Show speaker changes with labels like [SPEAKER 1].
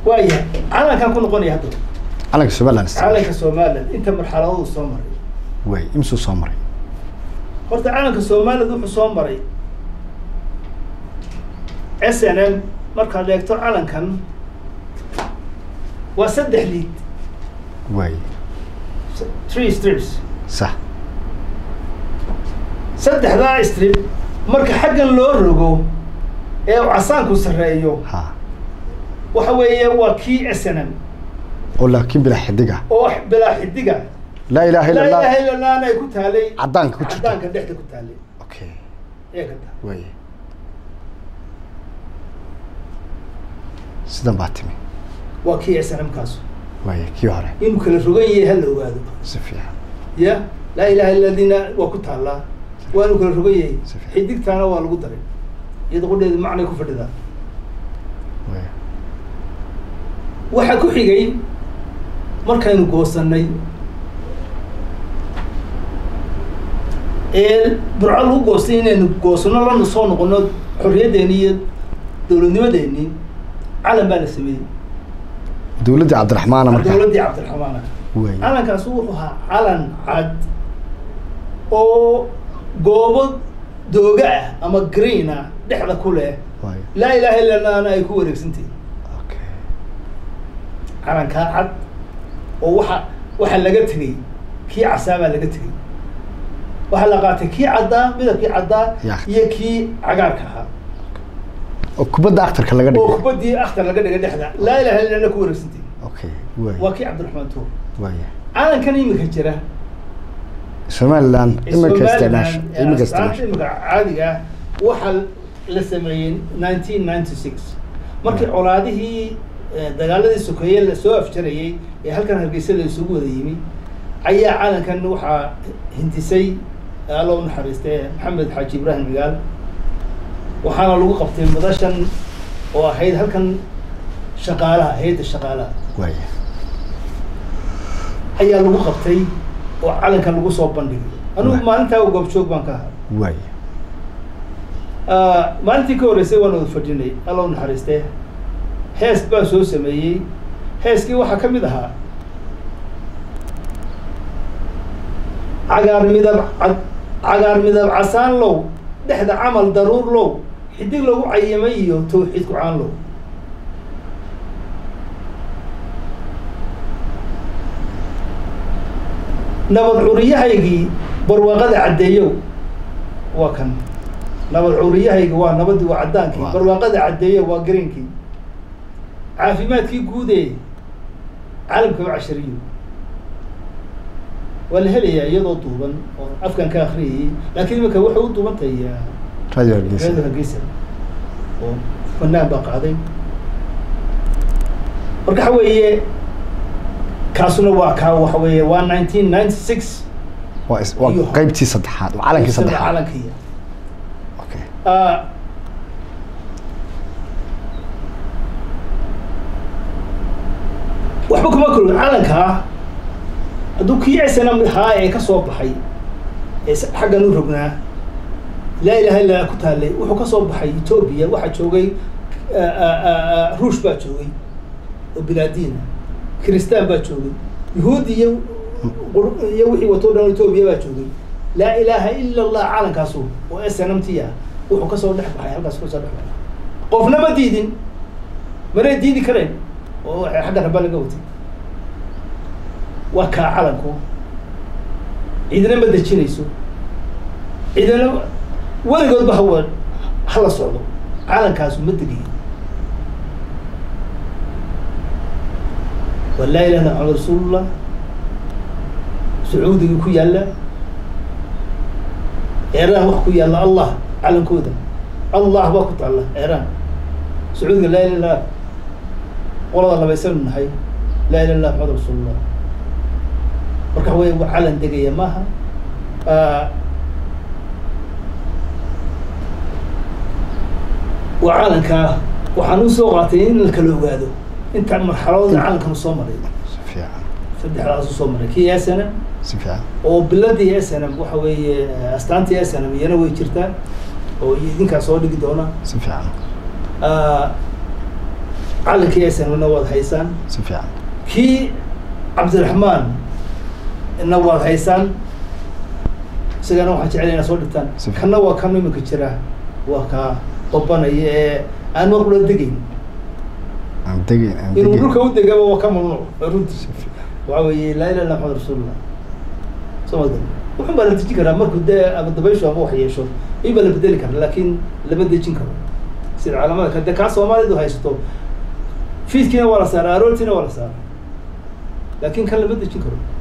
[SPEAKER 1] وايه انا كان كل قني هذا
[SPEAKER 2] على السومالان
[SPEAKER 1] على السومالان انت مرحله الصومري
[SPEAKER 2] واي امسو صومري
[SPEAKER 1] horta calanka Soomaalidu wuxuu soo maray SNM marka la eegto calankan waa saddex liid
[SPEAKER 2] واي
[SPEAKER 1] 3 strips
[SPEAKER 2] صح
[SPEAKER 1] saddexda strip marka xaggan loo rogo ee uu casaanku sareeyo
[SPEAKER 2] ها
[SPEAKER 1] waxa weeye waa kii SNM
[SPEAKER 2] ولكن بلا حدقة
[SPEAKER 1] oo bilaa xidiga
[SPEAKER 2] لا إله إلا الله
[SPEAKER 1] لا إله إلا الله أنا يكون تالي
[SPEAKER 2] عدان كنت
[SPEAKER 1] عدان كان دحته كنت تالي
[SPEAKER 2] أوكي
[SPEAKER 1] إيه كده
[SPEAKER 2] وي سيدان باتمي
[SPEAKER 1] وكي SNM كاسو
[SPEAKER 2] وي كيو هري
[SPEAKER 1] يمكن الرجية هلا وهذا
[SPEAKER 2] سفيا
[SPEAKER 1] يا لا إله إلا الذين وكنت الله وأنا كل الرجية حديك أنا والقدر يدخل هذا معنى كفر ذا
[SPEAKER 2] وي
[SPEAKER 1] وحكوا حجي مركين قوسناي برعل هو قوسين إنه قوسنا لا نصون قلنا حرية دينية دولة دينية على بال السمي
[SPEAKER 2] دولة عبد الرحمن مركز
[SPEAKER 1] دولة عبد الرحمن
[SPEAKER 2] وي
[SPEAKER 1] أنا كسوقها علن عد أو قوبض دوجع أما جرينا دحلا كله
[SPEAKER 2] وي
[SPEAKER 1] لا إله إلا الله أنا يكون ركسنتي
[SPEAKER 2] أوكي
[SPEAKER 1] علن كان عد وح لقتني كي عسامة لقتني وحلقاتي كي عدا بدأ كي عدا يكي عقاركها
[SPEAKER 2] وكبد أكتر كلا قدي
[SPEAKER 1] وكبدي أكتر لقدي قدي حدا لا إله إلا الله كوري سنتي
[SPEAKER 2] أوكي وي
[SPEAKER 1] وكي عبد الرحمن تو
[SPEAKER 2] وي
[SPEAKER 1] أنا كان يمك هجرة
[SPEAKER 2] سومالان إما كاستناش إما كاستناش
[SPEAKER 1] إما عادية وحل لسمعين 1996 مركي علاده دجالة السكرية اللي سوى في شرعي هل كان هالجسل السوق ذيمي أي عالم كان نوحة هندسي قالوا نحرسته محمد حاج إبراهيم قال وحنا لو قبتين مدشن وهيد هل كان شغالة هيد الشغالة
[SPEAKER 2] وي
[SPEAKER 1] أي لو قبتي وعالم كان لو صوب بندقي أنا ما أنت وقبت شوك بنكها
[SPEAKER 2] وي
[SPEAKER 1] ما أنت كورسي وانا الفرجني قالوا نحرسته هيس بس هو سميه هيس كي واحد كم يدها عقار مذهب عسان لو دحد عمل ضرور لو حديق لو عيميه توحيد كعان لو نبض عوريه هيجي برواقة عديو وكان نبض عوريه هيجي نبض وعدانكي برواقة عديو وقرينكي عافيمات كي جودة عالمك عشرية والهلية يضو طوبا أفكان كاخري لكن ما كوحو طوبا تي
[SPEAKER 2] راديو الجيسة
[SPEAKER 1] راديو الجيسة وفنان باقي عظيم مركا حوية كاسونا واكا وحوية 1996
[SPEAKER 2] قيبتي صدحات وعلنكي صدحات
[SPEAKER 1] علنكي
[SPEAKER 2] اوكي
[SPEAKER 1] waxba kuma kulmin calanka haduu kii SNM lahaa ee ka soo baxay ee xaggan u rognaa la ilaha illa ku taalay wuxuu ka soo baxay Ethiopia waxa joogay Ruush baa joogay oo bilaadiina Kristaan baa joogay Yahuudi iyo wixii wato dhan Ethiopia baa joogay la ilaha illa Allah calankaas oo SNM tiya wuxuu ka soo dhex baxay halkaas ku soo dhex baxay qofna ma diidin mara diidi kareen oo xagga rabba laga watay waa ka calanku ciidana ma dajinayso ciidana waligood ba hala socdo calankaas ma degay wallahi lana rasuulullah sacuudi ku yaala Iran wax ku yaala Allah calankooda Allah ba ku taala Iran sacuudi la ilaha والله الله بيسلم نحي لا إله إلا الله محمد رسول الله marka way calan degaya maaha وعالنكا waxaan u soo qaatay in la kala ogaado inta marxaladda calankan soo maray
[SPEAKER 2] سفيان
[SPEAKER 1] saddexdaas soo maray kii SNM
[SPEAKER 2] سفيان
[SPEAKER 1] oo biladii SNM waxa weeye astaantii SNM iyana way jirtaa oo idinka soo dhigi doona
[SPEAKER 2] سفيان
[SPEAKER 1] calankii SNMna waad haysaan
[SPEAKER 2] si fiican
[SPEAKER 1] kii cabdiraxmaan na waad haysaan isagana waxaan jecel inaa soo dhigtaan kana waa kan iminka jira waa kaa babanaya ee aan markula degayn inuu dhulka u degaba waa ka mamnuuc runtii waxa weeye laa ilaha illa maxamed rasuulullah soomaalida wuxuu baa la dejin karaa markuu dee ama dabayshu ama wax yeesho in baa la bedeli karaa laakiin lama dejin karo sida caalamada kale dee kaa soomaalidu haysato fiidkiina waa la saaraa aroortiina waa la saaraa laakiin kan lama dejin karo